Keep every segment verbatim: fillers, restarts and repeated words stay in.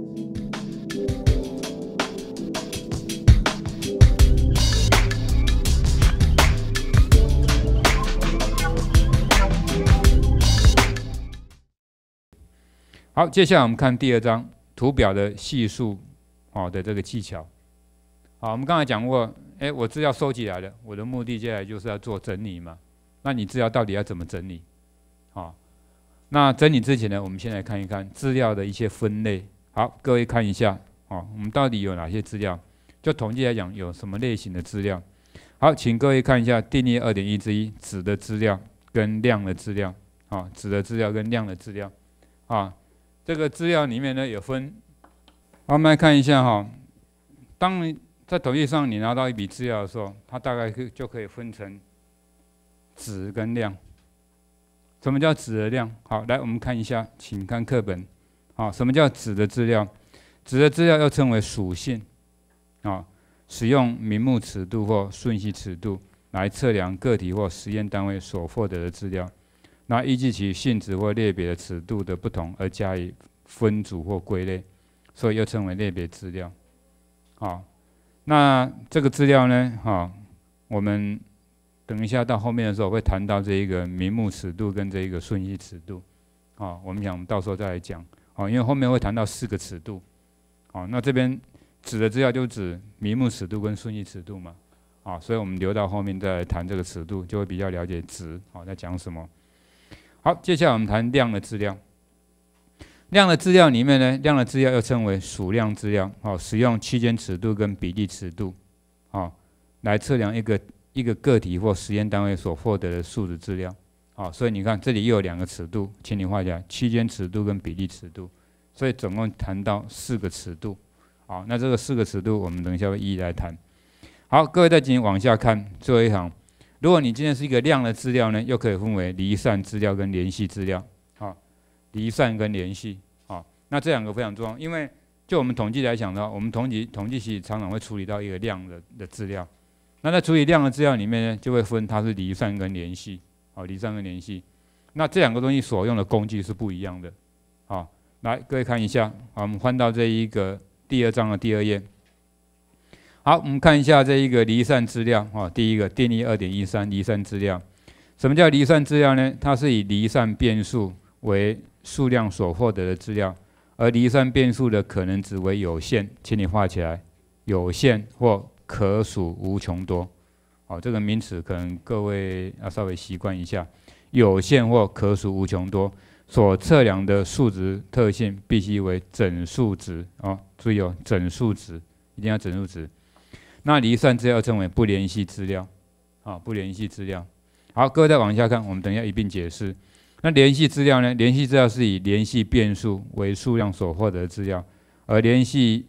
好，接下来我们看第二章图表的系数哦的这个技巧。好，我们刚才讲过，哎，我资料收集来了，我的目的接下来就是要做整理嘛。那你资料到底要怎么整理？好，那整理之前呢，我们先来看一看资料的一些分类。好，各位看一下，哦，我们到底有哪些资料？就统计来讲，有什么类型的资料？好，请各位看一下定义 二点一 之一，质的资料跟量的资料。啊，质的资料跟量的资料。啊。这个资料里面呢有分，好，我们来看一下哈。当你在统计上你拿到一笔资料的时候，它大概就可以分成质跟量。什么叫质的量？好，来我们看一下，请看课本。好，什么叫质的资料？质的资料又称为属性。啊，使用名目尺度或瞬息尺度来测量个体或实验单位所获得的资料。那依据其性质或类别的尺度的不同而加以分组或归类，所以又称为类别资料。好，那这个资料呢，哈，我们等一下到后面的时候会谈到这一个名目尺度跟这一个瞬息尺度。好，我们想到时候再来讲。好，因为后面会谈到四个尺度。好，那这边指的资料就指名目尺度跟瞬息尺度嘛。好，所以我们留到后面再来谈这个尺度，就会比较了解值好在讲什么。好，接下来我们谈量的资料。量的资料里面呢，量的资料又称为数量资料，好，使用区间尺度跟比例尺度，好，来测量一个一个个体或实验单位所获得的数值资料，好，所以你看这里又有两个尺度，请你画一下区间尺度跟比例尺度，所以总共谈到四个尺度，好，那这个四个尺度我们等一下会一一来谈。好，各位再继续往下看最后一行。如果你今天是一个量的资料呢，又可以分为离散资料跟联系资料。好，离散跟联系，好，那这两个非常重要，因为就我们统计来讲的话，我们统计统计系常常会处理到一个量的的资料。那在处理量的资料里面呢，就会分它是离散跟联系。好，离散跟联系，那这两个东西所用的工具是不一样的。好，来各位看一下，好，我们翻到这一个第二章的第二页。好，我们看一下这一个离散资料。哦，第一个定义 二点一三 离散资料。什么叫离散资料呢？它是以离散变数为数量所获得的资料，而离散变数的可能值为有限，请你画起来，有限或可数无穷多。好，这个名词可能各位要稍微习惯一下，有限或可数无穷多。所测量的数值特性必须为整数值。哦，注意哦，整数值一定要整数值。那离散资料称为不联系资料，啊，不联系资料。好，各位再往下看，我们等一下一并解释。那联系资料呢？联系资料是以联系变数为数量所获得的资料，而联系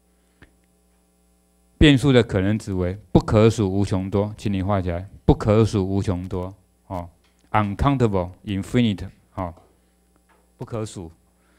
变数的可能值为不可数无穷多，请你画起来，不可数无穷多，哦 ，uncountable infinite， 好，不可数。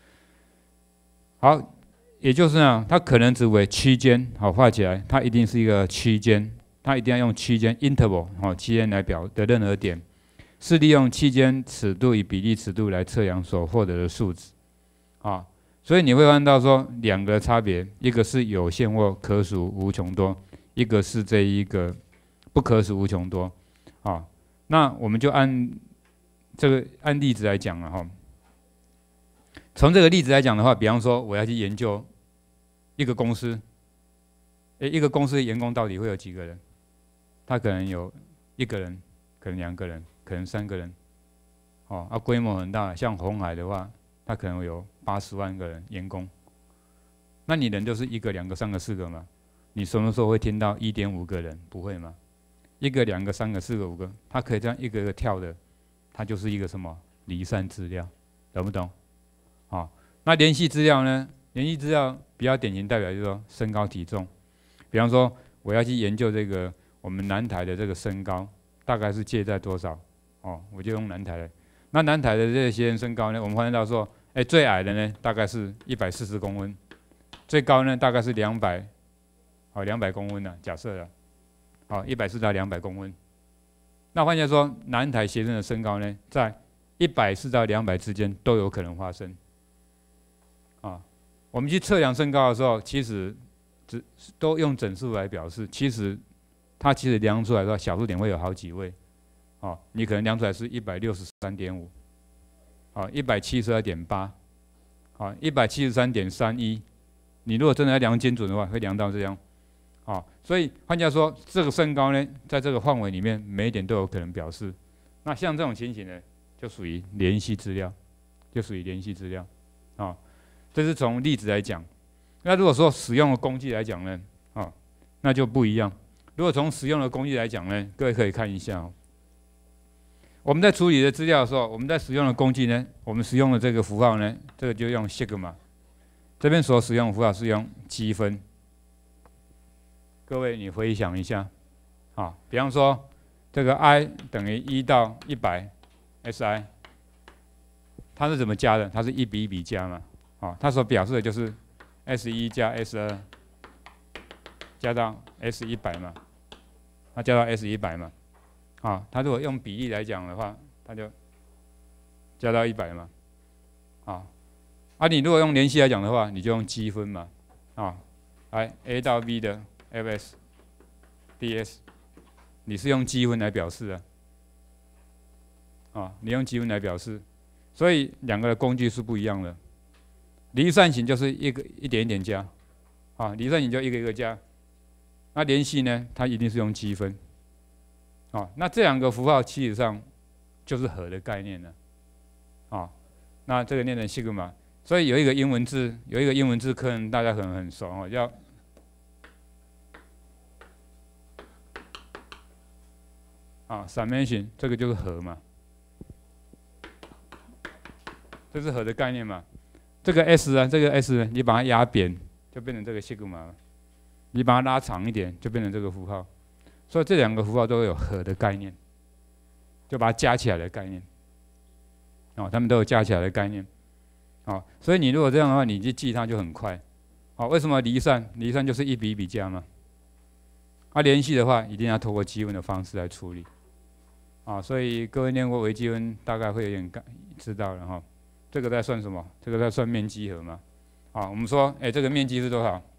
好。也就是呢，它可能值为区间，好画起来，它一定是一个区间，它一定要用区间 interval 好区间来表的任何点，是利用区间尺度与比例尺度来测量所获得的数值，啊，所以你会看到说两个差别，一个是有限或可数无穷多，一个是这一个不可数无穷多，啊，那我们就按这个按例子来讲了哈。从这个例子来讲的话，比方说我要去研究一个公司，诶，一个公司的员工到底会有几个人？他可能有一个人，可能两个人，可能三个人，哦，啊，规模很大，像鸿海的话，他可能有八十万个人员工。那你人就是一个、两个、三个、四个嘛？你什么时候会听到一点五个人？不会吗？一个、两个、三个、四个、五个，他可以这样一个一个跳的，它就是一个什么离散资料，懂不懂？好，那联系资料呢？联系资料比较典型代表就是说身高体重。比方说，我要去研究这个我们南台的这个身高，大概是介在多少？哦，我就用南台的。那南台的这些人身高呢，我们发现到说，哎，最矮的呢大概是一百四十公分，最高呢大概是两百，好两百公分呢、啊，假设了，好一百四到两百公分。那换句话说，南台学生的身高呢，在一百四到两百之间都有可能发生。啊， 我们去测量身高的时候，其实只都用整数来表示，其实它其实量出来的话，小数点会有好几位。哦，你可能量出来是一百六十三点五，啊，一百七十二点八，啊，一百七十三点三一。你如果真的要量精准的话，会量到这样。啊，所以换句话说，这个身高呢，在这个范围里面，每一点都有可能表示。那像这种情形呢，就属于联系资料，就属于联系资料。啊，这是从例子来讲。那如果说使用的工具来讲呢，啊，那就不一样。如果从使用的工具来讲呢，各位可以看一下哦。我们在处理的资料的时候，我们在使用的工具呢，我们使用的这个符号呢，这个就用 sigma。这边所使用的符号是用积分。各位，你回想一下，啊，比方说这个 i 等于一到一百 si， 它是怎么加的？它是一比一比加嘛，啊，它所表示的就是 s 一 加 s 二 加到 s 一百嘛，它加到 s 一百嘛。啊，它如果用比例来讲的话，它就加到一百嘛，啊，啊，你如果用联系来讲的话，你就用积分嘛，啊，来 a 到 b 的 fs ds， 你是用积分来表示的，啊，你用积分来表示，所以两个的工具是不一样的。离散型就是一个一点一点加，啊，离散型就一个一个加，那联系呢，它一定是用积分。哦，那这两个符号其实上就是和的概念了，啊、哦，那这个念成 sigma， 所以有一个英文字，有一个英文字可能大家可能很熟哦，叫啊 summation， 这个就是和嘛，这是和的概念嘛。这个 s 啊，这个 s 呢，你把它压扁，就变成这个 sigma 了；你把它拉长一点，就变成这个符号。所以这两个符号都有和的概念，就把它加起来的概念，哦，它们都有加起来的概念，哦，所以你如果这样的话，你去记它就很快，哦，为什么离散？离散就是一比一比加嘛，啊，联系的话一定要透过积分的方式来处理，啊，所以各位念过微积分大概会有点知道了哈，这个在算什么？这个在算面积和嘛，啊，我们说，哎，这个面积是多少？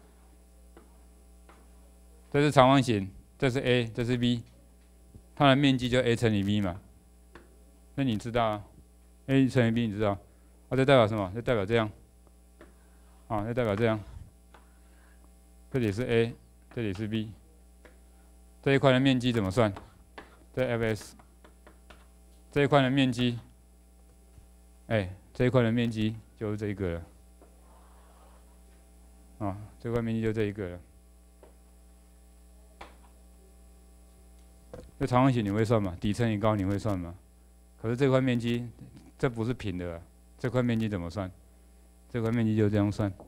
这是长方形。这是 a， 这是 b， 它的面积就 a 乘以 b 嘛。那你知道啊 ？a 乘以 b， 你知道？啊，这代表什么？这代表这样。啊，这代表这样。这里是 a， 这里是 b。这一块的面积怎么算？这 fs。这一块的面积，哎，这一块的面积就是这一个了。啊，这块面积就这一个了。这长方形你会算吗？底乘以高你会算吗？可是这块面积，这不是平的、啊，这块面积怎么算？这块面积就这样算，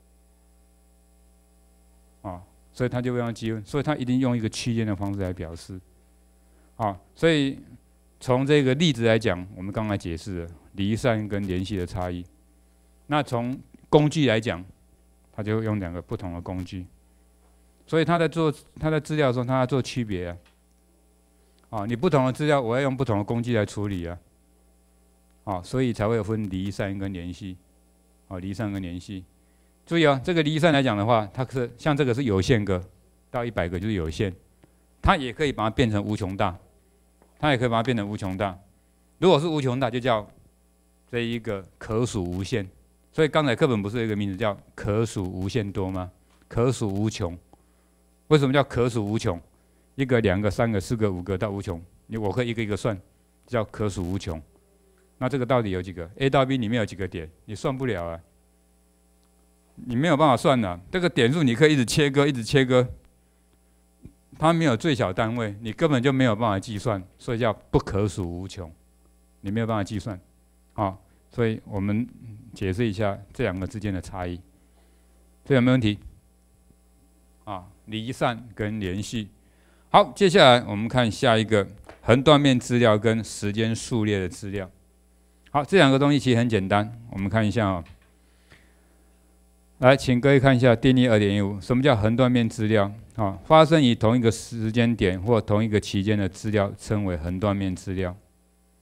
啊，所以它就会用积分，所以它一定用一个区间的方式来表示，啊，所以从这个例子来讲，我们刚才解释了离散跟联系的差异。那从工具来讲，它就用两个不同的工具，所以他在做他在资料的时候，他要做区别啊。啊，你不同的资料，我要用不同的工具来处理啊，啊，所以才会有分离散跟联系，啊，离散跟联系。注意啊，这个离散来讲的话，它是像这个是有限个，到一百个就是有限，它也可以把它变成无穷大，它也可以把它变成无穷大。如果是无穷大，就叫这一个可数无限。所以刚才课本不是有一个名字叫可数无限多吗？可数无穷。为什么叫可数无穷？一个、两个、三个、四个、五个到无穷，你我可以一个一个算，叫可数无穷。那这个到底有几个 ？A 到 B 里面有几个点？你算不了啊，你没有办法算的、啊。这个点数你可以一直切割，一直切割，它没有最小单位，你根本就没有办法计算，所以叫不可数无穷，你没有办法计算。啊，所以我们解释一下这两个之间的差异，这有没有问题？啊，离散跟联系。好，接下来我们看下一个横断面资料跟时间数列的资料。好，这两个东西其实很简单，我们看一下哦。来，请各位看一下定义 二点一五， 什么叫横断面资料？啊，发生于同一个时间点或同一个期间的资料称为横断面资料。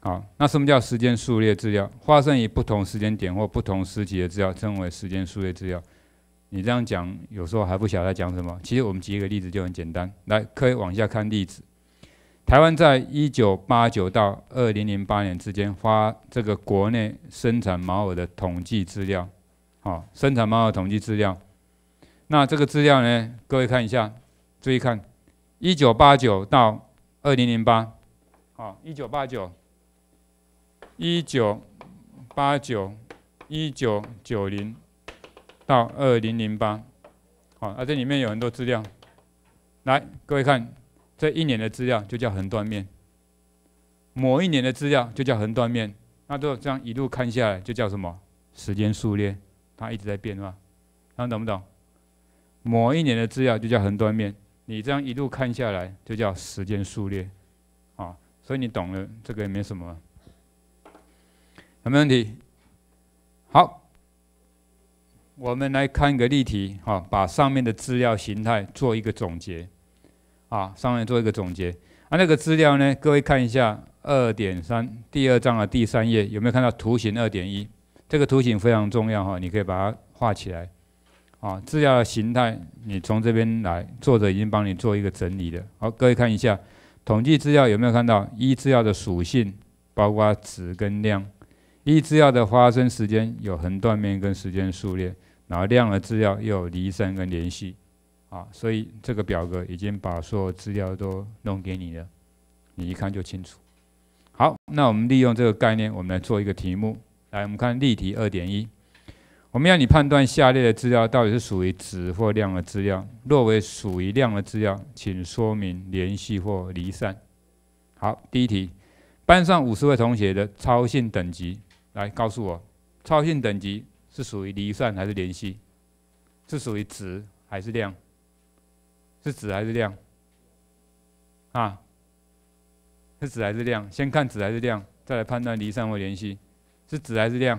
好，那什么叫时间数列资料？发生于不同时间点或不同时期的资料，称为时间数列资料。你这样讲，有时候还不晓得在讲什么。其实我们举一个例子就很简单，来，可以往下看例子。台湾在一九八九到二零零八年之间发这个国内生产毛耳的统计资料，好，生产毛耳统计资料。那这个资料呢，各位看一下，注意看，一九八九到二零零八，好，一九八九，一九八九，一九九零到二零零八，好，啊，这里面有很多资料，来，各位看。这一年的资料就叫横断面，某一年的资料就叫横断面，那都这样一路看下来就叫什么？时间数列，它一直在变化，大家懂不懂？某一年的资料就叫横断面，你这样一路看下来就叫时间数列，啊，所以你懂了，这个也没什么，有没有问题？好，我们来看一个例题，哈，把上面的资料形态做一个总结。啊，上面做一个总结。啊，那个资料呢，各位看一下 二点三 第二章的第三页，有没有看到图形 二点一？ 这个图形非常重要哈，你可以把它画起来。啊，资料的形态，你从这边来，作者已经帮你做一个整理了。好，各位看一下，统计资料有没有看到？一资料的属性包括质跟量，一资料的发生时间有横断面跟时间数列，然后量的资料又有离散跟连续。啊，所以这个表格已经把所有资料都弄给你了，你一看就清楚。好，那我们利用这个概念，我们来做一个题目。来，我们看例题 二点一， 我们要你判断下列的资料到底是属于质或量的资料。若为属于量的资料，请说明连续或离散。好，第一题，班上五十位同学的超性等级，来告诉我，超性等级是属于离散还是连续？是属于质还是量？是质还是量？啊，是质还是量？先看质还是量，再来判断离散或连续。是质还是量？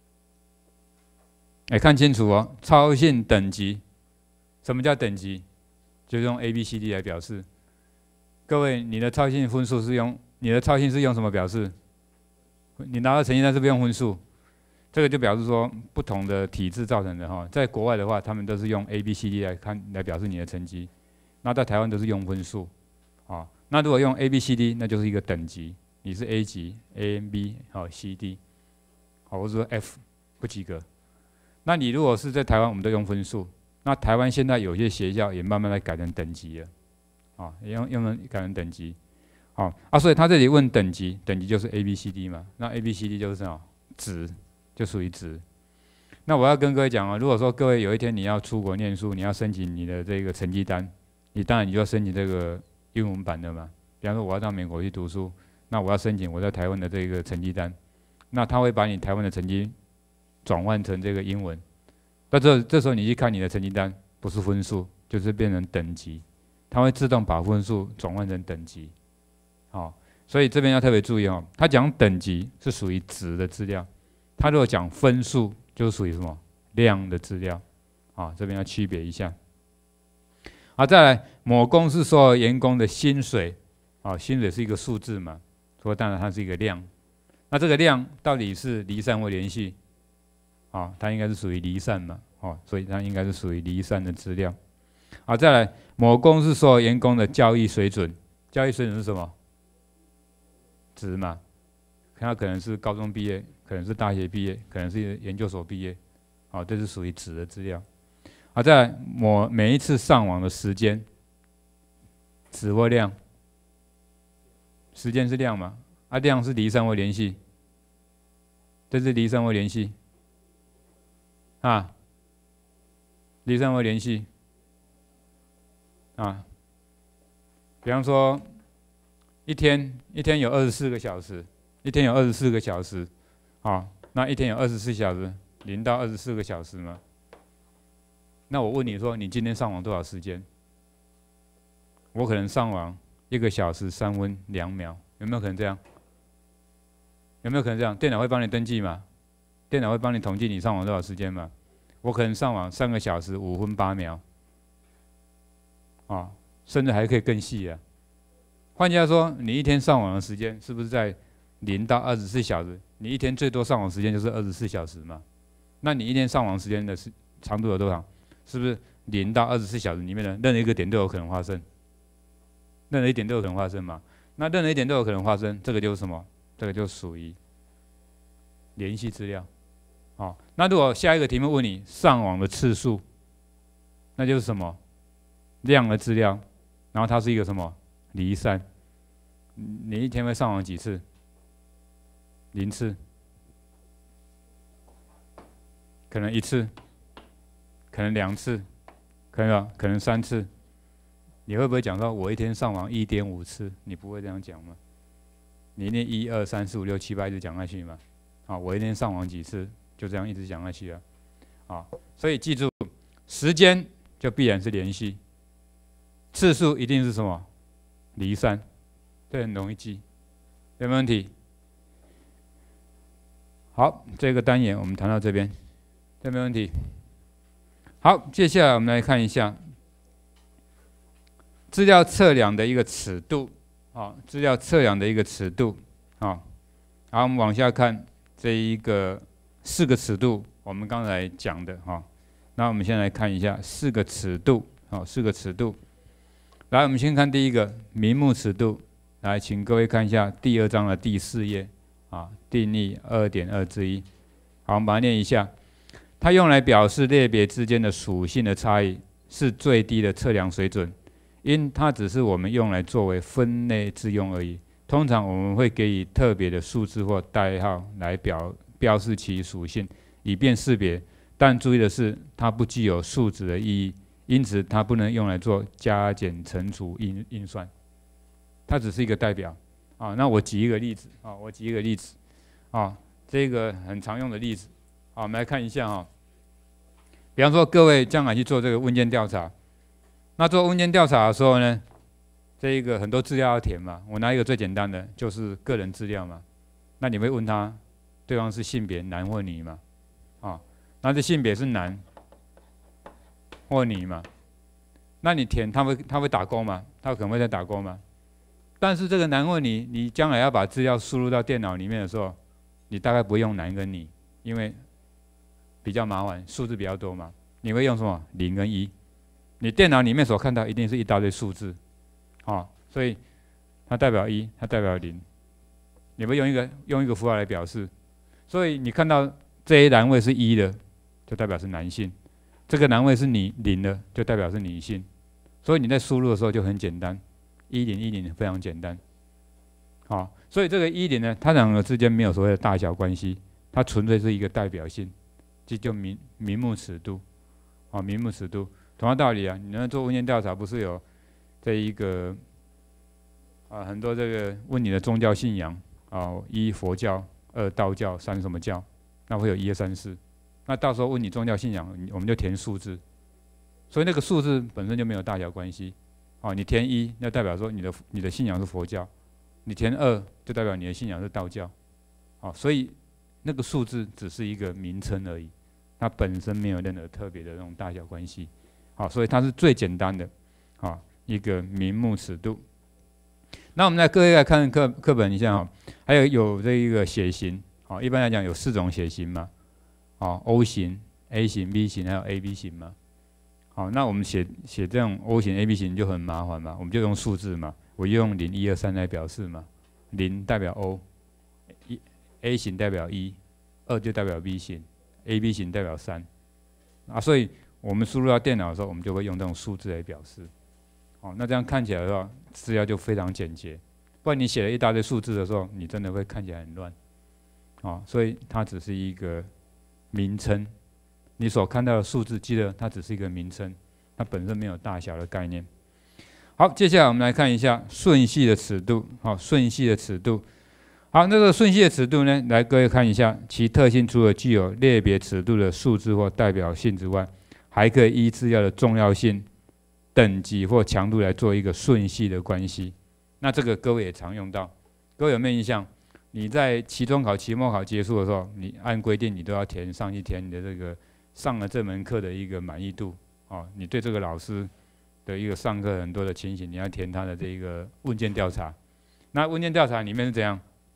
哎，看清楚哦，超性等级，什么叫等级？就是用 A B C D 来表示。各位，你的超性分数是用你的超性是用什么表示？你拿到成绩单是不是用分数？这个就表示说不同的体制造成的哈。在国外的话，他们都是用 A B C D 来看来表示你的成绩。那在台湾都是用分数，啊，那如果用 A B C D， 那就是一个等级，你是 A 级 ，A M B 好 C D， 好，或者说 F 不及格。那你如果是在台湾，我们都用分数。那台湾现在有些学校也慢慢来改成等级了，啊，也用用改成等级，好啊，所以他这里问等级，等级就是 A B C D 嘛，那 A B C D 就是什么？值，就属于值。那我要跟各位讲啊，如果说各位有一天你要出国念书，你要申请你的这个成绩单。你当然你就要申请这个英文版的嘛。比方说我要到美国去读书，那我要申请我在台湾的这个成绩单，那他会把你台湾的成绩转换成这个英文。那这这时候你去看你的成绩单，不是分数，就是变成等级，它会自动把分数转换成等级。好，所以这边要特别注意哦，他讲等级是属于值的资料，他如果讲分数就是属于什么量的资料。啊，这边要区别一下。好，再来，某公司所有员工的薪水，啊，薪水是一个数字嘛，所以当然它是一个量。那这个量到底是离散或连续？啊，它应该是属于离散嘛，哦，所以它应该是属于离散的资料。好，再来，某公司所有员工的教育水准，教育水准是什么？值嘛，它可能是高中毕业，可能是大学毕业，可能是研究所毕业，好，这是属于值的资料。好，再来，我每一次上网的时间，质或量？时间是量嘛？啊，量是离散或连续？这是离散或连续？啊，离散或连续？啊，比方说，一天一天有二十四个小时，一天有二十四个小时，啊，那一天有二十四小时，零到二十四个小时嘛。那我问你说，你今天上网多少时间？我可能上网一个小时三分两秒，有没有可能这样？有没有可能这样？电脑会帮你登记吗？电脑会帮你统计你上网多少时间吗？我可能上网三个小时五分八秒，啊，甚至还可以更细啊。换句话说，你一天上网的时间是不是在零到二十四小时，你一天最多上网时间就是二十四小时嘛？那你一天上网时间的时长度有多长？是不是零到二十四小时里面的任何一个点都有可能发生？任何一点都有可能发生嘛？那任何一点都有可能发生，这个就是什么？这个就属于连续资料。好，那如果下一个题目问你上网的次数，那就是什么？量的资料，然后它是一个什么？离散。你一天会上网几次？零次，可能一次，可能两次，可能可能三次。你会不会讲到我一天上网一点五次？你不会这样讲吗？你一天一二三四五六七八一直讲下去嘛？啊，我一天上网几次？就这样一直讲下去啊。啊，所以记住，时间就必然是连续，次数一定是什么？离散，这很容易记，有没有问题？好，这个单元我们谈到这边，有没有问题？好，接下来我们来看一下资料测量的一个尺度，啊，资料测量的一个尺度，啊，好，我们往下看这一个四个尺度，我们刚才讲的，哈，那我们先来看一下四个尺度，好，四个尺度，来，我们先看第一个名目尺度，来，请各位看一下第二章的第四页。啊，定义 二点二 之一，好，我们把它念一下。它用来表示类别之间的属性的差异，是最低的测量水准，因它只是我们用来作为分类之用而已。通常我们会给予特别的数字或代号来表标示其属性，以便识别。但注意的是，它不具有数值的意义，因此它不能用来做加减乘除运运算，它只是一个代表。啊，那我举一个例子啊，我举一个例子啊，这个很常用的例子啊，我们来看一下啊。比方说，各位将来去做这个问卷调查，那做问卷调查的时候呢，这一个很多资料要填嘛，我拿一个最简单的，就是个人资料嘛。那你会问他，对方是性别男或女嘛？啊，那这性别是男或女嘛？那你填他会他会打勾吗？他可能会在打勾吗？但是这个男或女，你将来要把资料输入到电脑里面的时候，你大概不会用男跟女，因为比较麻烦，数字比较多嘛。你会用什么？零跟一。你电脑里面所看到一定是一大堆数字，啊，所以它代表一，它代表零。你会用一个用一个符号来表示，所以你看到这一栏位是一的，就代表是男性；这个栏位是你零的，就代表是女性。所以你在输入的时候就很简单。一零一零非常简单，好，所以这个一零呢，它两个之间没有所谓的大小关系，它纯粹是一个代表性，这就名名目尺度，啊，名目尺度，同样道理啊，你能做问卷调查，不是有这一个啊很多这个问你的宗教信仰啊，一佛教，二道教，三什么教，那会有一二三四，那到时候问你宗教信仰，我们就填数字，所以那个数字本身就没有大小关系。哦，你填一，那代表说你的你的信仰是佛教；你填二，就代表你的信仰是道教。哦，所以那个数字只是一个名称而已，它本身没有任何特别的那种大小关系。好，所以它是最简单的，啊，一个名目尺度。那我们来各位来看课课本一下哈，还有有这一个血型，好，一般来讲有四种血型嘛，好 ，O 型、A 型、B 型还有 A B 型嘛。好，那我们写写这种 O 型、A B 型就很麻烦嘛，我们就用数字嘛，我就用零、一、二、三来表示嘛。零代表 O， 一 A 型代表一，二就代表 B 型 ，A B 型代表三。啊，所以我们输入到电脑的时候，我们就会用这种数字来表示。好，那这样看起来的话，资料就非常简洁。不然你写了一大堆数字的时候，你真的会看起来很乱。啊，所以它只是一个名称。你所看到的数字，记得它只是一个名称，它本身没有大小的概念。好，接下来我们来看一下顺序的尺度。好，顺序的尺度。好，那个顺序的尺度呢，来各位看一下，其特性除了具有类别尺度的数字或代表性之外，还可以依资料的重要性、等级或强度来做一个顺序的关系。那这个各位也常用到，各位有没有印象？你在期中考、期末考结束的时候，你按规定你都要填上去填你的这个上了这门课的一个满意度，哦，你对这个老师的一个上课很多的情形，你要填他的这一个问卷调查。那问卷调查里面是怎样？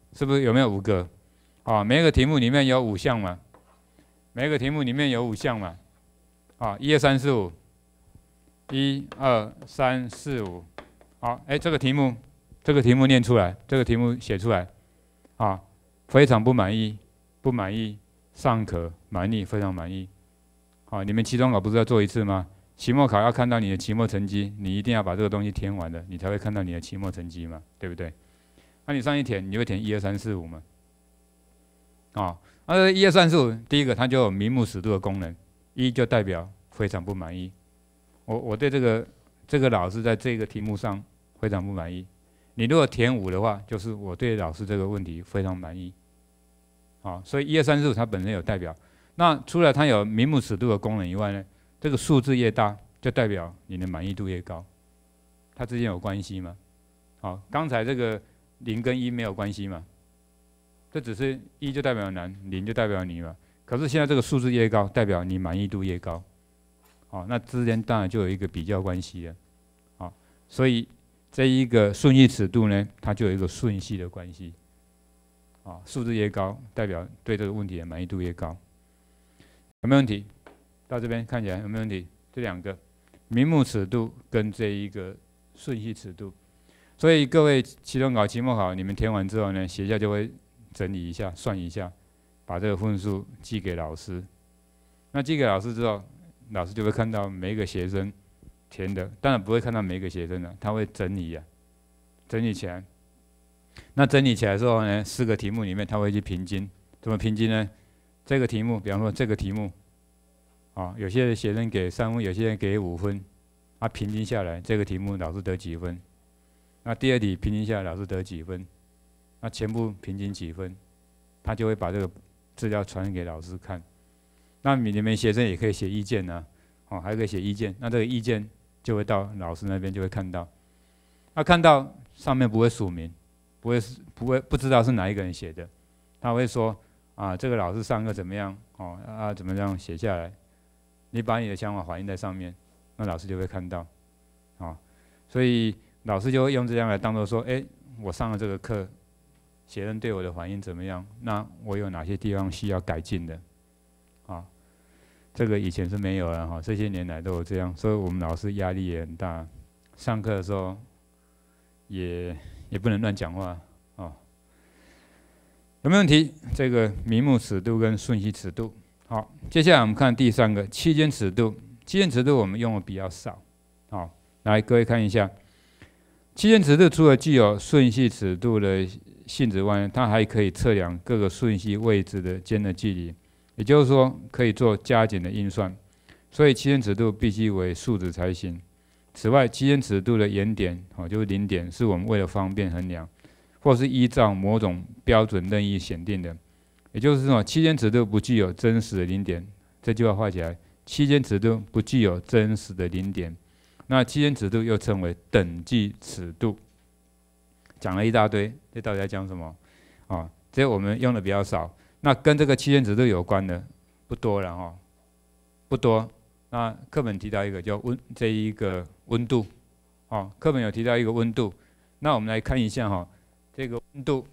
是不是有没有五个？啊，每一个题目里面有五项嘛，每一个题目里面有五项嘛，啊，一二三四五，一二三四五，好，哎，这个题目，这个题目念出来，这个题目写出来，啊，非常不满意，不满意，尚可，满意，非常满意，好，你们期中考不是要做一次吗？期末考要看到你的期末成绩，你一定要把这个东西填完的，你才会看到你的期末成绩嘛，对不对？那你上去填，你就会填一二三四五嘛。啊，那一二三四五，第一个它就有名目尺度的功能，一就代表非常不满意。我我对这个这个老师在这个题目上非常不满意。你如果填五的话，就是我对老师这个问题非常满意。啊，所以一二三四五它本身有代表。那除了它有名目尺度的功能以外呢，这个数字越大，就代表你的满意度越高。它之间有关系吗？好，刚才这个零跟一没有关系嘛？这只是一就代表难，零就代表你嘛。可是现在这个数字越高，代表你满意度越高。好，那之间当然就有一个比较关系了。好，所以这一个顺序尺度呢，它就有一个顺序的关系。啊，数字越高，代表对这个问题的满意度越高。有没有问题？到这边看起来有没有问题？这两个名目尺度跟这一个顺序尺度。所以各位期中考、期末考，你们填完之后呢，学校就会整理一下、算一下，把这个分数寄给老师。那寄给老师之后，老师就会看到每一个学生填的，当然不会看到每一个学生的，他会整理啊，整理起来。那整理起来之后呢，四个题目里面他会去评斤，怎么评斤呢？这个题目，比方说这个题目，啊，有些学生给三分，有些人给五分，啊，平均下来这个题目老师得几分？那第二题平均下来老师得几分？那全部平均几分？他就会把这个资料传给老师看。那你们学生也可以写意见呢、啊，哦，还可以写意见。那这个意见就会到老师那边就会看到。那看到上面不会署名，不会不会不知道是哪一个人写的，他会说啊，这个老师上课怎么样？哦啊，怎么样写下来？你把你的想法反映在上面，那老师就会看到。啊，所以老师就会用这样来当做说，哎，我上了这个课，学生对我的反应怎么样？那我有哪些地方需要改进的？啊，这个以前是没有了哈，这些年来都有这样，所以我们老师压力也很大。上课的时候也也不能乱讲话啊。有没有问题？这个名目尺度跟顺序尺度。好，接下来我们看第三个期间尺度。期间尺度我们用的比较少。好，来各位看一下，期间尺度除了具有顺序尺度的性质外，它还可以测量各个顺序位置的间的距离，也就是说可以做加减的运算。所以期间尺度必须为数值才行。此外，期间尺度的原点，哦，就是零点，是我们为了方便衡量，或是依照某种标准任意选定的。也就是说，期间尺度不具有真实的零点。这句话画起来，期间尺度不具有真实的零点。那期间尺度又称为等距尺度。讲了一大堆，这到底在讲什么？啊，这我们用的比较少。那跟这个期间尺度有关的不多了哈，不多。那课本提到一个叫温，这一个温度，哦，课本有提到一个温度。那我们来看一下哈，这个温度，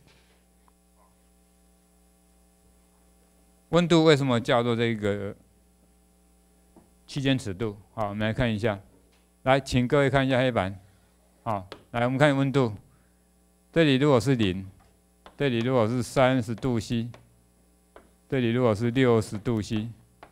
温度为什么叫做这个期间尺度？好，我们来看一下。来，请各位看一下黑板。好，来我们看温度。这里如果是零，这里如果是三十度 C， 这里如果是六十度 C。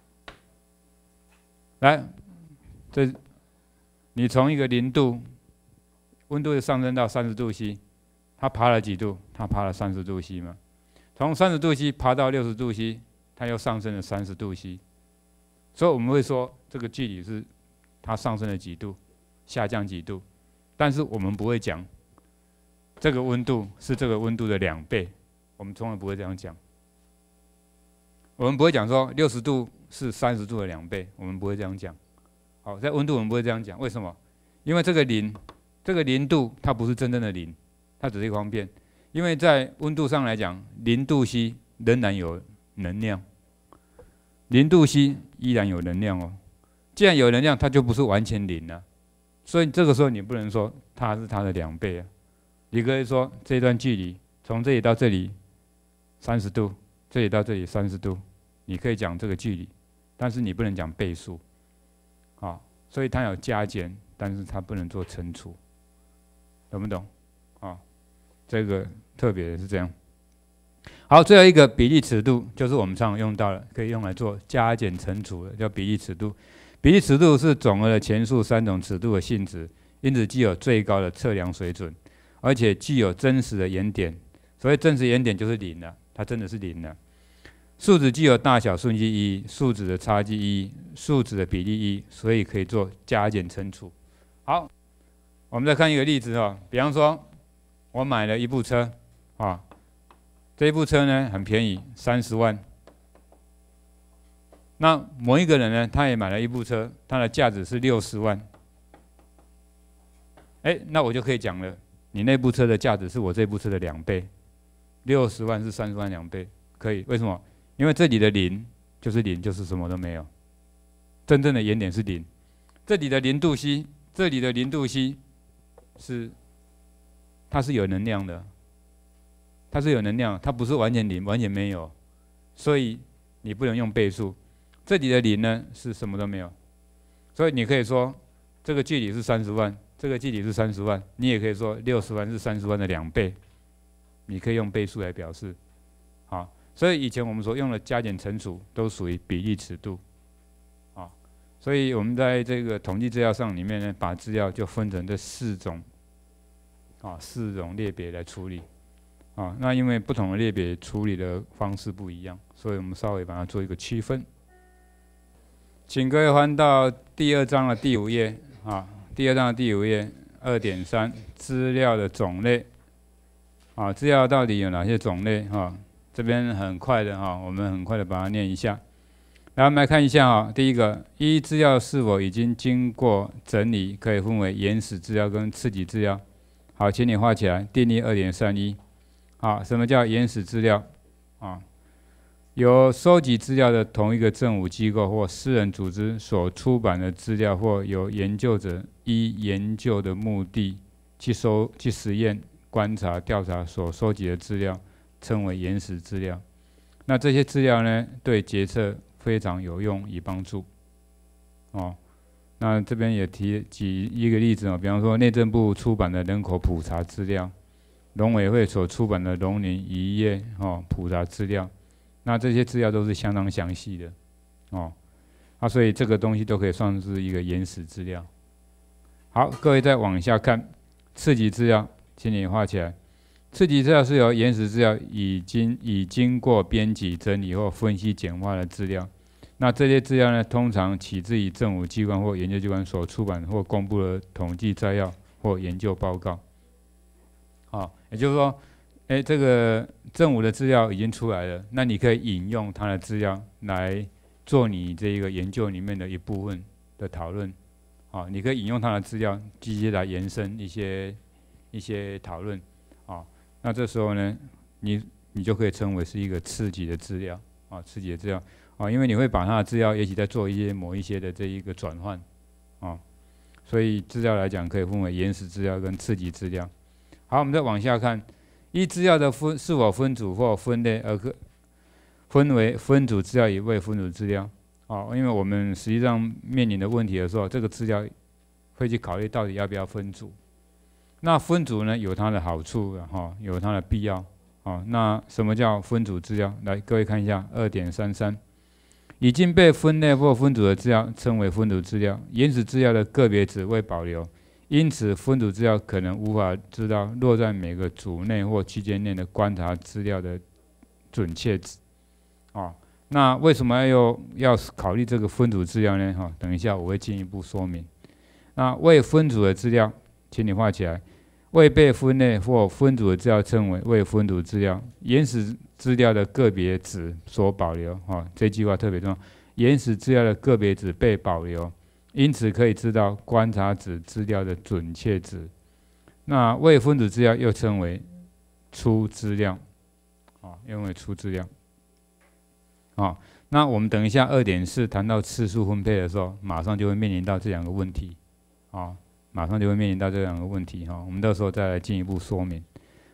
来，这你从一个零度，温度上升到三十度 C， 它爬了几度？它爬了三十度 C 嘛。从三十度 C 爬到六十度 C， 它又上升了三十度 C。所以我们会说这个距离是它上升了几度，下降几度。但是我们不会讲这个温度是这个温度的两倍，我们从来不会这样讲。我们不会讲说六十度是三十度的两倍，我们不会这样讲。好，在温度我们不会这样讲，为什么？因为这个零，这个零度它不是真正的零，它只是一个方便。因为在温度上来讲，零度 C 仍然有能量，零度 C 依然有能量哦。既然有能量，它就不是完全零了。所以这个时候你不能说它是它的两倍啊，你可以说这段距离从这里到这里三十度，这里到这里三十度，你可以讲这个距离，但是你不能讲倍数，啊，所以它有加减，但是它不能做乘除，懂不懂？啊，这个特别的是这样。好，最后一个比例尺度就是我们常常用到的，可以用来做加减乘除的，叫比例尺度。比例尺度是总和的前述三种尺度的性质，因此具有最高的测量水准，而且具有真实的原点。所谓真实原点就是零了，它真的是零了。数值具有大小顺序意义、数值的差距意义、数值的比例意义，所以可以做加减乘除。好，我们再看一个例子哦，比方说，我买了一部车啊，这一部车呢很便宜，三十万。那某一个人呢，他也买了一部车，它的价值是六十万。哎，那我就可以讲了，你那部车的价值是我这部车的两倍，六十万是三十万两倍，可以？为什么？因为这里的零就是零，就是什么都没有，真正的原点是零。这里的零度 C， 这里的零度 C 是它是有能量的，它是有能量，它不是完全零，完全没有，所以你不能用倍数。这里的零呢是什么都没有，所以你可以说这个距离是三十万，这个距离是三十万，你也可以说六十万是三十万的两倍，你可以用倍数来表示。好，所以以前我们所用的加减乘除都属于比例尺度。啊，所以我们在这个统计资料上里面呢，把资料就分成这四种，啊，四种类别来处理。啊，那因为不同的类别处理的方式不一样，所以我们稍微把它做一个区分。请各位翻到第二章的第五页啊，第二章的第五页 二点三 资料的种类啊，资料到底有哪些种类啊？这边很快的哈，我们很快的把它念一下。来，我们来看一下啊，第一个，一资料是否已经经过整理，可以分为原始资料跟次级资料。好，请你画起来。定义 二点三一。好，什么叫原始资料？啊？由收集资料的同一个政府机构或私人组织所出版的资料，或由研究者依研究的目的去收、去实验、观察、调查所收集的资料，称为原始资料。那这些资料呢，对决策非常有用，以帮助。哦，那这边也提举一个例子哦，比方说内政部出版的人口普查资料，农委会所出版的农林渔业哦普查资料。那这些资料都是相当详细的，哦，啊，所以这个东西都可以算是一个原始资料。好，各位再往下看，次级资料，请你画起来。次级资料是由原始资料已经已经过编辑、整理或分析简化的资料。那这些资料呢，通常起自于政府机关或研究机关所出版或公布的统计摘要或研究报告。好，也就是说，哎，这个政府的资料已经出来了，那你可以引用它的资料来做你这个研究里面的一部分的讨论。啊，你可以引用它的资料，继续来延伸一些一些讨论。啊，那这时候呢，你你就可以称为是一个次级的资料。啊，次级的资料。啊，因为你会把它的资料也许再做一些某一些的这一个转换。啊，所以资料来讲可以分为原始资料跟次级资料。好，我们再往下看。依资料的分是否分组或分类而分为分组资料与未分组资料。哦，因为我们实际上面临的问题的时候，这个资料会去考虑到底要不要分组。那分组呢，有它的好处，哈，有它的必要。哦，那什么叫分组资料？来，各位看一下 二点三三， 已经被分类或分组的资料称为分组资料，原始资料的个别值未保留。因此，分组资料可能无法知道落在每个组内或区间内的观察资料的准确值。哦，那为什么要要考虑这个分组资料呢？哈、哦，等一下我会进一步说明。那未分组的资料，请你画起来。未被分类或分组的资料称为未分组资料，原始资料的个别值所保留。哦，这句话特别重要。原始资料的个别值被保留。因此可以知道观察值资料的准确值。那未分组资料又称为初资料，啊，因为初资料。啊，那我们等一下 二点四 谈到次数分配的时候，马上就会面临到这两个问题，啊，马上就会面临到这两个问题哈，我们到时候再来进一步说明。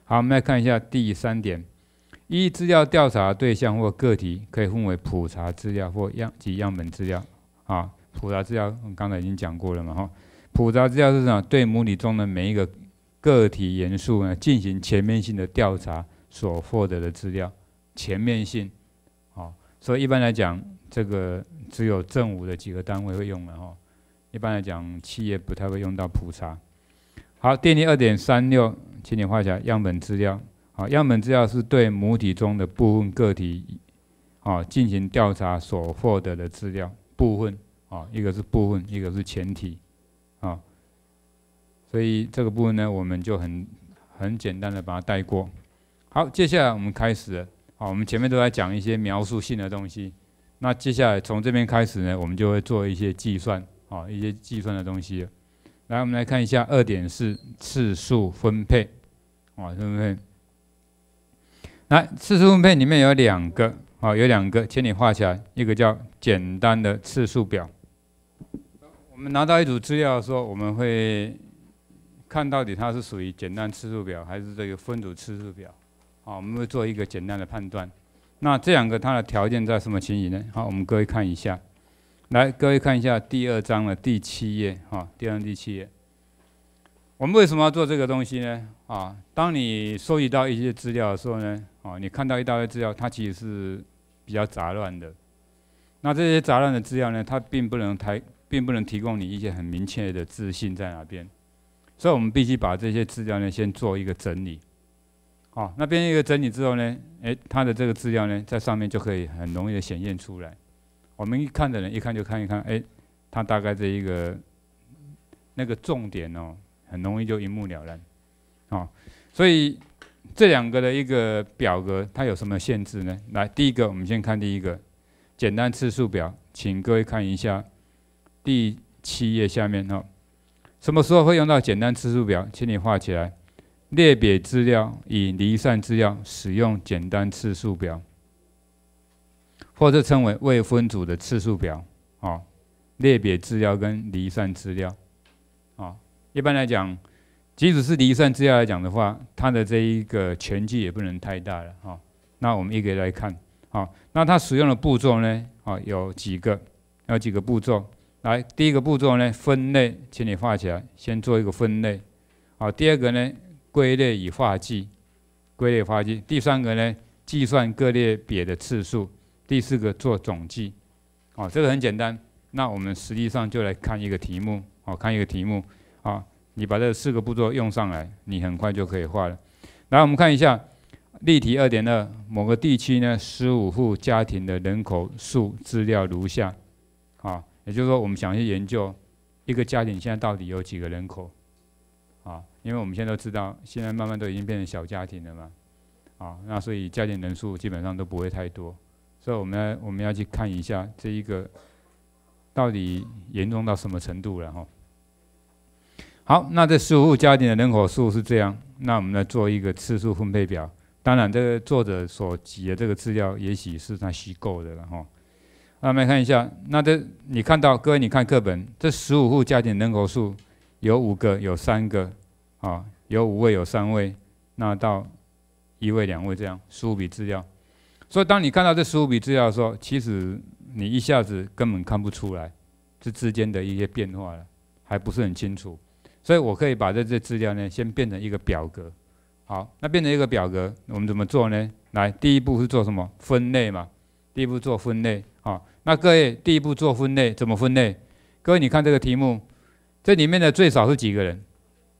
好，我们来看一下第三点，依资料调查对象或个体可以分为普查资料或样及样本资料。啊，普查资料我刚才已经讲过了嘛，哈。普查资料是什么？对母体中的每一个个体元素呢进行全面性的调查所获得的资料，全面性。啊，所以一般来讲，这个只有政府的几个单位会用的哈。一般来讲，企业不太会用到普查。好，定义二点三六，请你画起来样本资料。好，样本资料是对母体中的部分个体，啊，进行调查所获得的资料。部分，啊，一个是部分，一个是全体，啊，所以这个部分呢，我们就很很简单的把它带过。好，接下来我们开始了。好，我们前面都在讲一些描述性的东西，那接下来从这边开始呢，我们就会做一些计算，啊，一些计算的东西了。来，我们来看一下二点四次数分配，啊，分配。来，次数分配里面有两个，啊，有两个，请你画起来，一个叫简单的次数表。我们拿到一组资料的时候，我们会看到底它是属于简单次数表还是这个分组次数表，啊，我们会做一个简单的判断。那这两个它的条件在什么情形呢？好，我们各位看一下。来，各位看一下第二章的第七页，哈，第二章第七页。我们为什么要做这个东西呢？啊，当你收集到一些资料的时候呢，啊，你看到一大堆资料，它其实是比较杂乱的。那这些杂乱的资料呢，它并不能提，并不能提供你一些很明确的资讯在哪边。所以我们必须把这些资料呢，先做一个整理。好，那边一个整理之后呢，哎，它的这个资料呢，在上面就可以很容易的显现出来。我们一看的人一看就看一看，哎，它大概这一个那个重点哦，很容易就一目了然，哦，所以这两个的一个表格它有什么限制呢？来，第一个我们先看第一个简单次数表，请各位看一下第七页下面哈，什么时候会用到简单次数表？请你画起来。列别资料以离散资料使用简单次数表。或者称为未分组的次数表，哦，列别资料跟离散资料，哦，一般来讲，即使是离散资料来讲的话，它的这一个权距也不能太大了，哈，哦。那我们一个来看，好，哦，那它使用的步骤呢，哦，有几个，有几个步骤。来，第一个步骤呢，分类，请你画起来，先做一个分类，好，哦，第二个呢，归类与划记，归类划记。第三个呢，计算各列别的次数。第四个做总计，哦，这个很简单。那我们实际上就来看一个题目，哦，看一个题目，啊，你把这四个步骤用上来，你很快就可以画了。来，我们看一下例题 二点二， 某个地区呢十五户家庭的人口数资料如下，啊，也就是说我们想去研究一个家庭现在到底有几个人口，啊，因为我们现在都知道，现在慢慢都已经变成小家庭了嘛，啊，那所以家庭人数基本上都不会太多。所以我们要我们要去看一下这一个到底严重到什么程度了哈。好，那这十五户家庭的人口数是这样，那我们来做一个次数分配表。当然，这个作者所集的这个资料，也许是他虚构的了哈。那我们来看一下，那这你看到，各位你看课本，这十五户家庭人口数有五个，有三个，啊，有五位，有三位，那到一位、两位这样，十五笔资料。所以，当你看到这十五笔资料的时候，其实你一下子根本看不出来这之间的一些变化了，还不是很清楚。所以我可以把这些资料呢，先变成一个表格。好，那变成一个表格，我们怎么做呢？来，第一步是做什么？分类嘛。第一步做分类。好，那各位，第一步做分类，怎么分类？各位，你看这个题目，这里面的最少是几个人？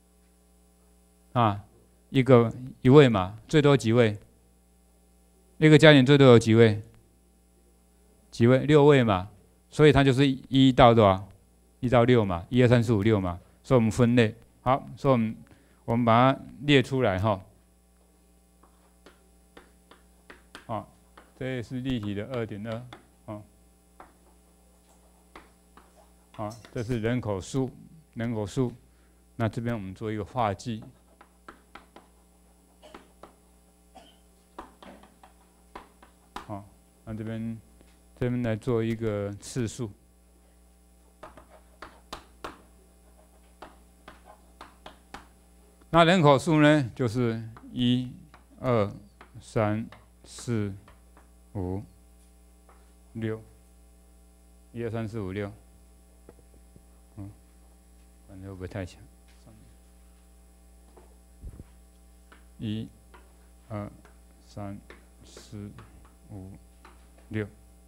啊，一个一位嘛，最多几位？一个家庭最多有几位？几位？六位嘛，所以它就是一到多少？一到六嘛，一二三四五六嘛。所以我们分类，好，所以我们我们把它列出来哈。好，这也是例题的 二点二，啊，好，这是人口数，人口数。那这边我们做一个划记。好，那这边这边来做一个次数。那人口数呢，就是一、二、三、四、五、六，一二三四五六，嗯，反正会不会太强？一、二、三、四、五、六。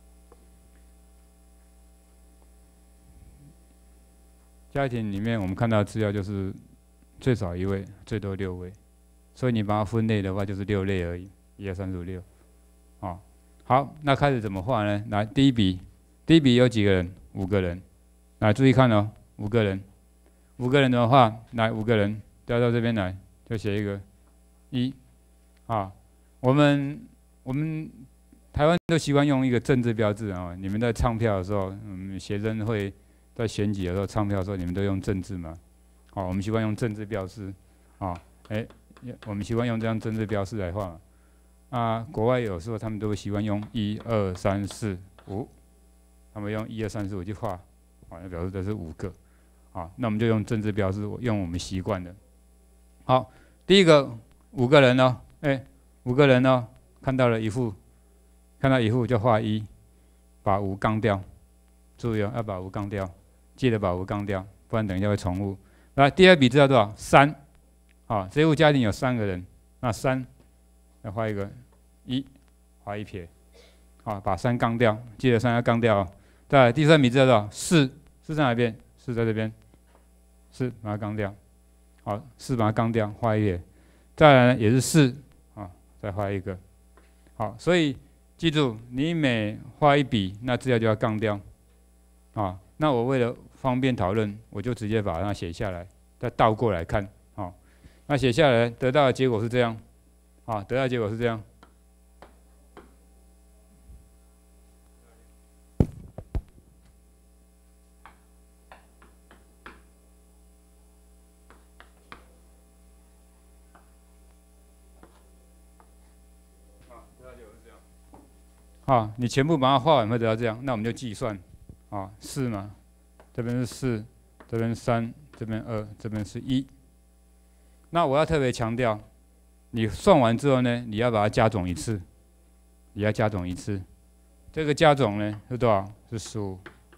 家庭里面我们看到的资料就是最少一位，最多六位，所以你把它分类的话就是六类而已，一二三四五六，啊，好，那开始怎么画呢？来，第一笔，第一笔有几个人？五个人，来注意看哦，五个人，五个人的话，来五个人调到这边来，就写一个一，啊，我们我们台湾都习惯用一个政治标志啊，你们在唱票的时候，嗯，学生会。在选举的时候，唱票的时候，你们都用政治嘛？好、哦，我们习惯用政治标示，啊、哦，哎，我们习惯用这样政治标示来画。啊，国外有时候他们都会习惯用一二三四五，他们用一二三四五去画，啊，那表示这是五个，啊，那我们就用政治标示，用我们习惯的。好，第一个五个人哦，哎，五个人哦，看到了一户，看到一户就画一，把五杠掉，注意哦，要把五杠掉。记得把五杠掉，不然等一下会重复。来，第二笔知道多少？三，啊，这户家庭有三个人，那三要画一个一，画一撇，啊，把三杠掉，记得三要杠掉。再来第三笔知道多少？四，四在哪边？四在这边，四把它杠掉，好，四把它杠掉，画一撇。再来呢也是四，啊，再画一个，好，所以记住，你每画一笔，那资料就要杠掉，啊。那我为了方便讨论，我就直接把它写下来，再倒过来看，好，那写下来得到的结果是这样，啊，得到的结果是这样。啊，你全部把它画完会得到这样，那我们就计算，啊，四嘛，这边是四，这边三，这边二，这边是一。那我要特别强调，你算完之后呢，你要把它加总一次，你要加总一次。这个加总呢是多少？是十五。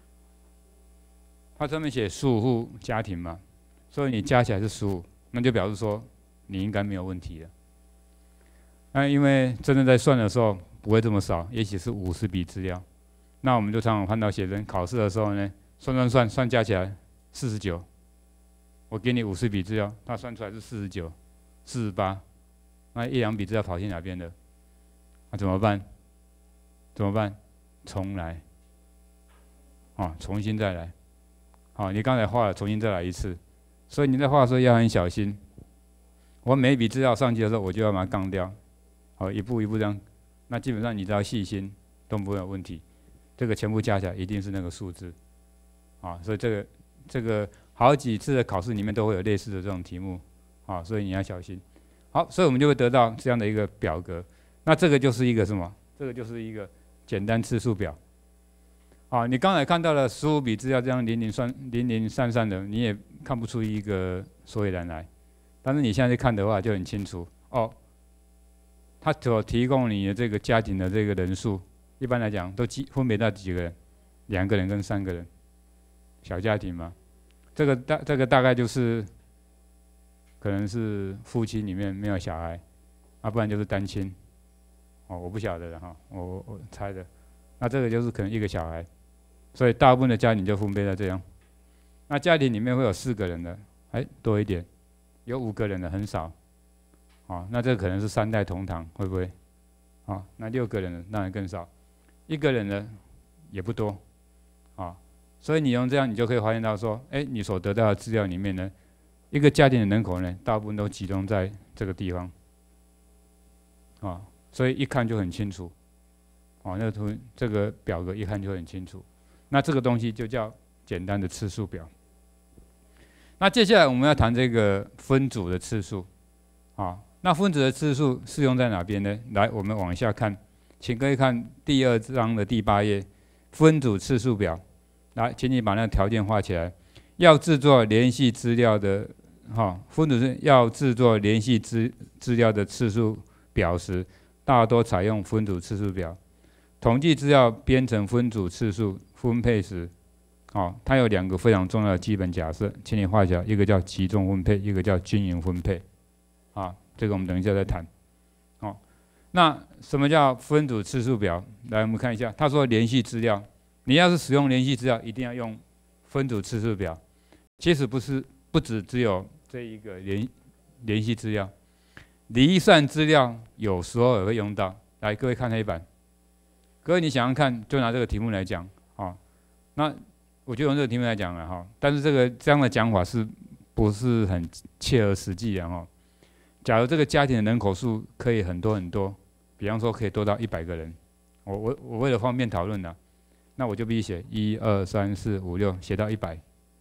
它上面写十五户家庭嘛，所以你加起来是十五，那就表示说你应该没有问题了。那因为真的在算的时候不会这么少，也许是五十笔资料。那我们就常常看到学生考试的时候呢，算算算算加起来四十九，我给你五十笔资料，他算出来是四十九、四十八，那一两笔资料跑去哪边了？那、啊、怎么办？怎么办？重来，啊，重新再来。好，你刚才画了，重新再来一次。所以你在画的时候要很小心。我每一笔资料上去的时候，我就要把它杠掉。好，一步一步这样，那基本上你只要细心都不会有问题。这个全部加起来一定是那个数字，啊，所以这个这个好几次的考试里面都会有类似的这种题目，啊，所以你要小心。好，所以我们就会得到这样的一个表格。那这个就是一个什么？这个就是一个简单次数表。啊，你刚才看到了十五笔资料这样零零算零零散散的，你也看不出一个所以然来。但是你现在去看的话，就很清楚哦。他所提供你的这个家庭的这个人数，一般来讲都分别到几个人？两个人跟三个人，小家庭嘛。这个大这个大概就是，可能是夫妻里面没有小孩，啊，不然就是单亲。哦，我不晓得了哈，我我我猜的。那这个就是可能一个小孩，所以大部分的家庭就分配在这样。那家庭里面会有四个人的，哎，多一点；有五个人的很少。啊，那这个可能是三代同堂，会不会？啊，那六个人的当然更少，一个人的也不多。啊，所以你用这样，你就可以发现到说，哎，你所得到的资料里面呢，一个家庭的人口呢，大部分都集中在这个地方。啊，所以一看就很清楚。哦，那个图这个表格一看就很清楚。那这个东西就叫简单的次数表。那接下来我们要谈这个分组的次数。啊，那分组的次数适用在哪边呢？来，我们往下看，请各位看第二章的第八页，分组次数表。来，请你把那个条件画起来。要制作联系资料的哈，分组是要制作联系资资料的次数表时，大多采用分组次数表。统计资料编成分组次数分配时，哦，它有两个非常重要的基本假设，请你画一下，一个叫集中分配，一个叫均匀分配。啊，这个我们等一下再谈。哦，那什么叫分组次数表？来，我们看一下，他说联系资料，你要是使用联系资料，一定要用分组次数表。其实不是，不只只有这一个联联系资料，离散资料有时候也会用到。来，各位看黑板。各位，你想想看，就拿这个题目来讲，啊，那我就用这个题目来讲了哈。但是这个这样的讲法是不是很切合实际啊？哈，假如这个家庭的人口数可以很多很多，比方说可以多到一百个人，我我我为了方便讨论呢，那我就必须写一二三四五六，写到一百。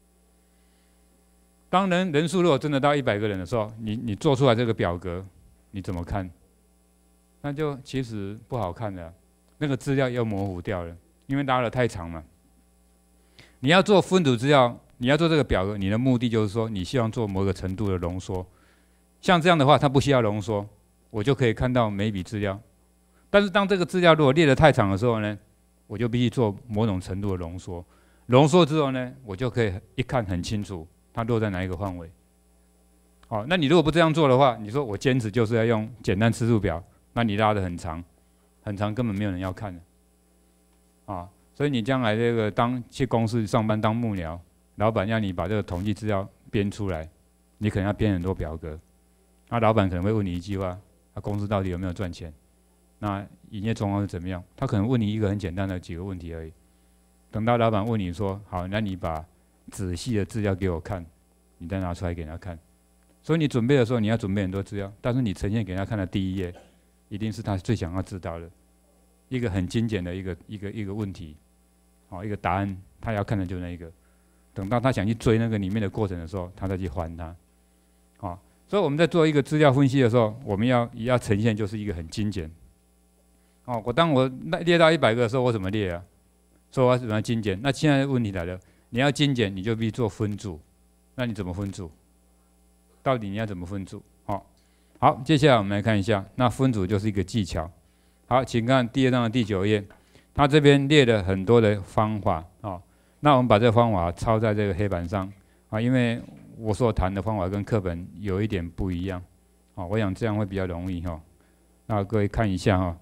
当人人数如果真的到一百个人的时候，你你做出来这个表格，你怎么看？那就其实不好看的。那个资料又模糊掉了，因为拉得太长嘛。你要做分组资料，你要做这个表格，你的目的就是说，你希望做某个程度的浓缩。像这样的话，它不需要浓缩，我就可以看到每一笔资料。但是当这个资料如果列得太长的时候呢，我就必须做某种程度的浓缩。浓缩之后呢，我就可以一看很清楚它落在哪一个范围。好，那你如果不这样做的话，你说我坚持就是要用简单次数表，那你拉得很长。很长，根本没有人要看的，啊，所以你将来这个当去公司上班当幕僚，老板要你把这个统计资料编出来，你可能要编很多表格，那老板可能会问你一句话：，那、啊、公司到底有没有赚钱？那营业状况是怎么样？他可能问你一个很简单的几个问题而已。等到老板问你说：，好，那你把仔细的资料给我看，你再拿出来给他看。所以你准备的时候，你要准备很多资料，但是你呈现给他看的第一页。一定是他最想要知道的一个很精简的一个一个一个问题，哦，一个答案，他要看的就是那一个。等到他想去追那个里面的过程的时候，他再去还它，哦，所以我们在做一个资料分析的时候，我们要也要呈现就是一个很精简。哦，我当我列到一百个的时候，我怎么列啊？说我要怎么样精简？那现在问题来了，你要精简，你就必须做分组。那你怎么分组？到底你要怎么分组？哦。好，接下来我们来看一下，那分组就是一个技巧。好，请看第二章的第九页，它这边列了很多的方法啊、哦。那我们把这个方法抄在这个黑板上啊，因为我所谈的方法跟课本有一点不一样啊、哦，我想这样会比较容易哈、哦。那各位看一下哈、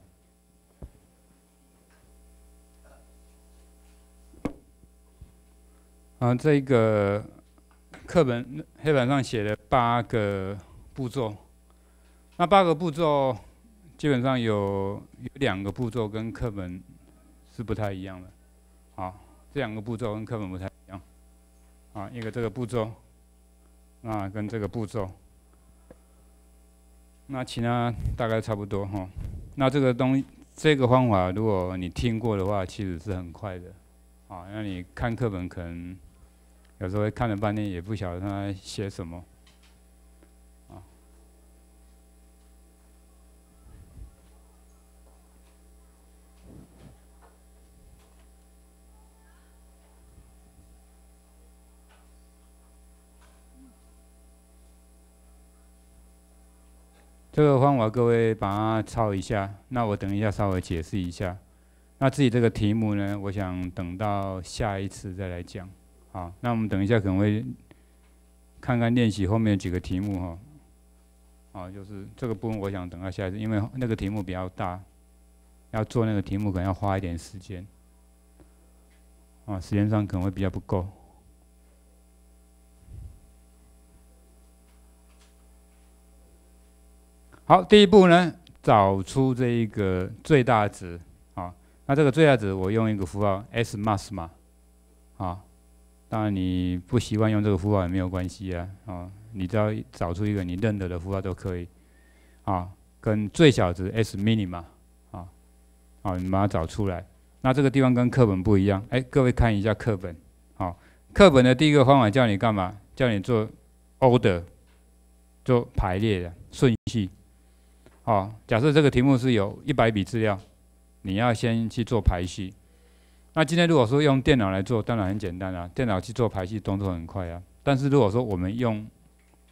哦。啊，这个课本黑板上写了八个步骤。那八个步骤，基本上有有两个步骤跟课本是不太一样的。好，这两个步骤跟课本不太一样。啊，一个这个步骤，那跟这个步骤，那其他大概差不多哈。那这个东这个方法，如果你听过的话，其实是很快的。啊，那你看课本可能有时候会看了半天，也不晓得他写什么。这个方法各位把它抄一下，那我等一下稍微解释一下。那自己这个题目呢，我想等到下一次再来讲。好，那我们等一下可能会看看练习后面几个题目哈。好，就是这个部分，我想等到下一次，因为那个题目比较大，要做那个题目可能要花一点时间。啊，时间上可能会比较不够。好，第一步呢，找出这一个最大值啊。那这个最大值，我用一个符号 S mas 嘛，啊，当然你不习惯用这个符号也没有关系啊，啊，你只要找出一个你认得的符号都可以，啊，跟最小值 S minima， 啊，啊，你把它找出来。那这个地方跟课本不一样，哎，各位看一下课本，好，课本的第一个方法叫你干嘛？叫你做 order， 做排列的顺序。哦，假设这个题目是有一百笔资料，你要先去做排序。那今天如果说用电脑来做，当然很简单啊，电脑去做排序动作很快啊。但是如果说我们用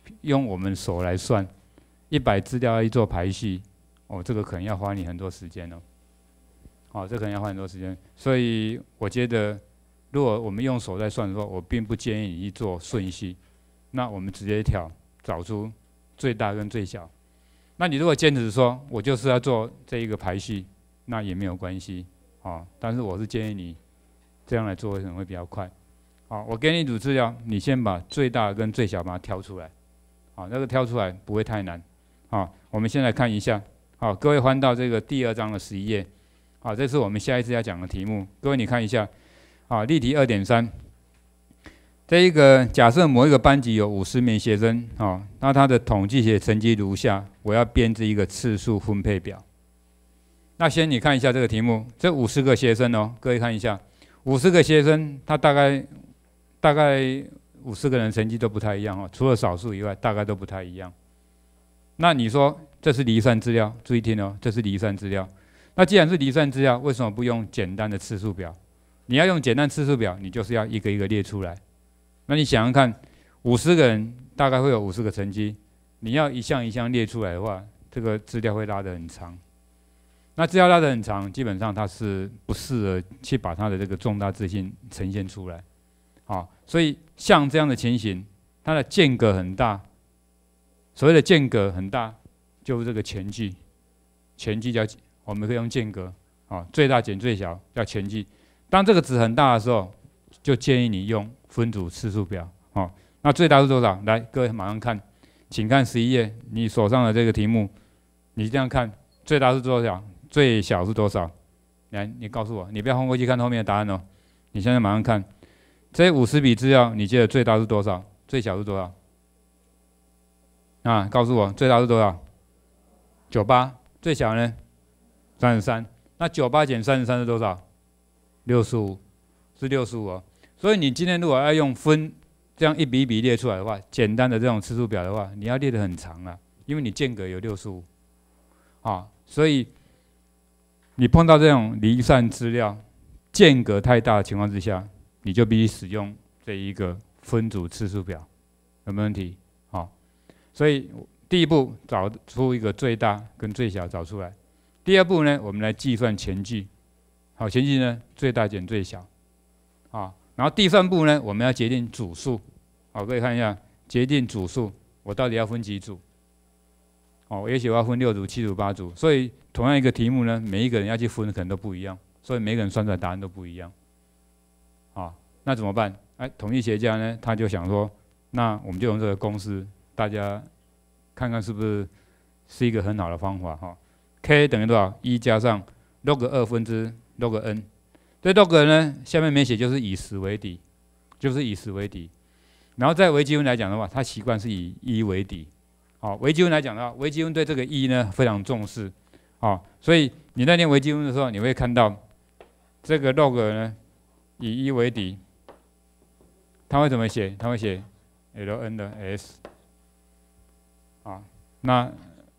用我们手来算，一百资料要一做排序，哦，这个可能要花你很多时间哦。哦，这可能要花很多时间，所以我觉得，如果我们用手在算的时候，我并不建议你去做顺序，那我们直接挑，找出最大跟最小。那你如果坚持说，我就是要做这一个排序，那也没有关系，哦，但是我是建议你这样来做可能会比较快。好，我给你一组资料，你先把最大跟最小把它挑出来，好，那个挑出来不会太难。好，我们先来看一下，好，各位翻到这个第二章的十一页。好，这是我们下一次要讲的题目。各位你看一下，好，例题 二点三， 这一个假设某一个班级有五十名学生，好，那他的统计学成绩如下，我要编制一个次数分配表。那先你看一下这个题目，这五十个学生哦，各位看一下，五十个学生，他大概大概五十个人成绩都不太一样哦，除了少数以外，大概都不太一样。那你说这是离散资料，注意听哦，这是离散资料。那既然是离散资料，为什么不用简单的次数表？你要用简单次数表，你就是要一个一个列出来。那你想想看，五十个人大概会有五十个成绩，你要一项一项列出来的话，这个资料会拉得很长。那资料拉得很长，基本上它是不适合去把它的这个重大资讯呈现出来。好，所以像这样的情形，它的间隔很大。所谓的间隔很大，就是这个前句，前句叫。我们可以用间隔，啊，最大减最小叫前句。当这个值很大的时候，就建议你用分组次数表，哦，那最大是多少？来，各位马上看，请看十一页，你手上的这个题目，你这样看，最大是多少？最小是多少？来，你告诉我，你不要翻过去看后面的答案哦。你现在马上看，这五十笔资料，你记得最大是多少？最小是多少？啊，告诉我，最大是多少？九十八，最小呢？三十三，那九八减三十三是多少？六十五，是六十五哦。所以你今天如果要用分这样一笔一笔列出来的话，简单的这种次数表的话，你要列得很长啊，因为你间隔有六十五，啊，所以你碰到这种离散资料间隔太大的情况之下，你就必须使用这一个分组次数表，有没有问题？好，所以第一步找出一个最大跟最小找出来。第二步呢，我们来计算前句，好，前句呢最大减最小，啊，然后第三步呢，我们要决定组数，好，各位看一下，决定组数，我到底要分几组？哦，也许我要分六组、七组、八组，所以同样一个题目呢，每一个人要去分的可能都不一样，所以每个人算出来答案都不一样，啊，那怎么办？哎，统计学家呢，他就想说，那我们就用这个公式，大家看看是不是是一个很好的方法哈。K 等于多少？一加上 log 二分之 log n。这 log 呢，下面没写，就是以十为底，就是以十为底。然后在微积分来讲的话，它习惯是以一为底。好，微积分来讲的话，微积分对这个一呢非常重视。好，所以你在念微积分的时候，你会看到这个 log 呢以一为底，它会怎么写？它会写 ln 的 s。啊，那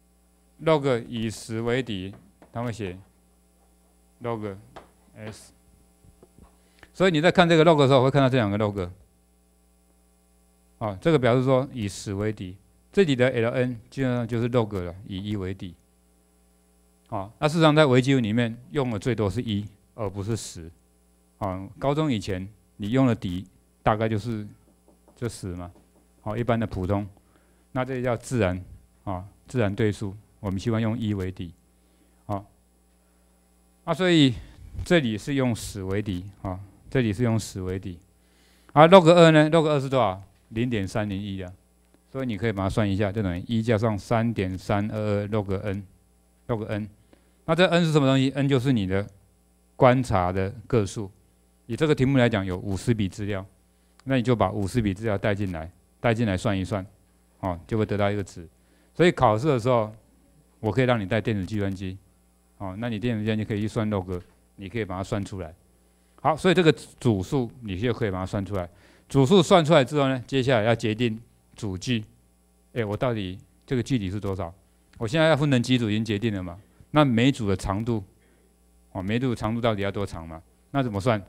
log 以十为底，它会写 log s。所以你在看这个 log 的时候，会看到这两个 log。啊，这个表示说以十为底，这里的 ln 基本上就是 log 了，以一为底。啊，那事实上在微积分里面用的最多是一，而不是十。啊，高中以前你用的底大概就是就十嘛。好，一般的普通，那这叫自然啊，自然对数。我们希望用一为底，好，啊，所以这里是用十为底，啊，这里是用十为底，啊 ，log 二呢 ？log 二是多少？零点三零一啊，所以你可以把它算一下，就等于一加上三点三二二 log n，log n， 那这 n 是什么东西 ？n 就是你的观察的个数，以这个题目来讲，有五十笔资料，那你就把五十笔资料带进来，带进来算一算，哦，就会得到一个值，所以考试的时候。我可以让你带电子计算机，哦，那你电子计算机可以去算 log， 你可以把它算出来。好，所以这个组数你就可以把它算出来。组数算出来之后呢，接下来要决定组距。哎，我到底这个距离是多少？我现在要分成几组已经决定了嘛？那每组的长度，哦，每组的长度到底要多长嘛？那怎么算？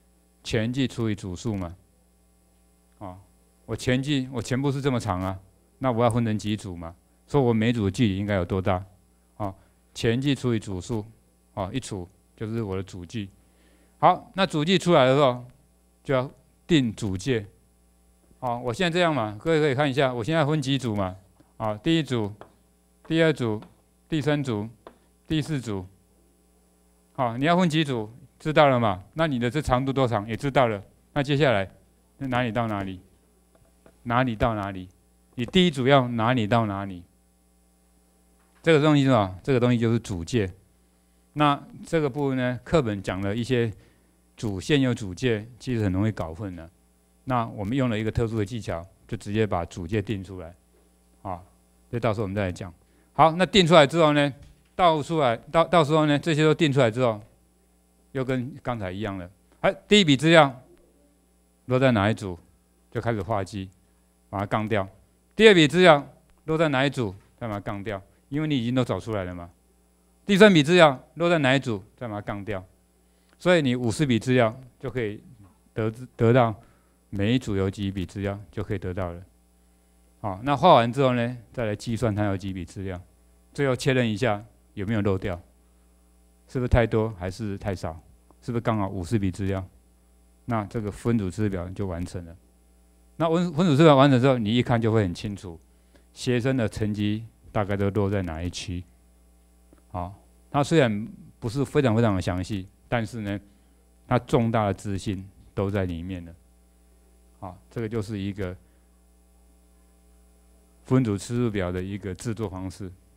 前距除以组数嘛。哦，我前距我前部是这么长啊， 那我要分成几组嘛？说我每组的距离应该有多大？啊，前距除以组数，啊，一除就是我的组距。好，那组距出来的时候，就要定组界。好，我现在这样嘛，各位可以看一下，我现在分几组嘛？啊，第一组、第二组、第三组、第四组。好，你要分几组？知道了嘛？那你的这长度多长也知道了。那接下来，哪里到哪里？哪里到哪里？你第一组要哪里到哪里？这个东西是吧？这个东西就是组界。那这个部分呢，课本讲了一些组现有组界，其实很容易搞混的。那我们用了一个特殊的技巧，就直接把组界定出来，啊，这到时候我们再来讲。好，那定出来之后呢，倒出来，到到时候呢，这些都定出来之后，又跟刚才一样了。哎，第一笔资料落在哪一组，就开始画机，把它杠掉。第二笔资料落在哪一组，再把它杠掉，因为你已经都找出来了嘛。第三笔资料落在哪一组，再把它杠掉。所以你五十笔资料就可以得得到每一组有几笔资料就可以得到了。好，那画完之后呢，再来计算它有几笔资料，最后确认一下有没有漏掉，是不是太多还是太少，是不是刚好五十笔资料？那这个分组知识表就完成了。那分分组知识表完成之后，你一看就会很清楚，学生的成绩大概都落在哪一区。好，它虽然不是非常非常的详细，但是呢，它重大的资讯都在里面了。好，这个就是一个分组知识表的一个制作方式。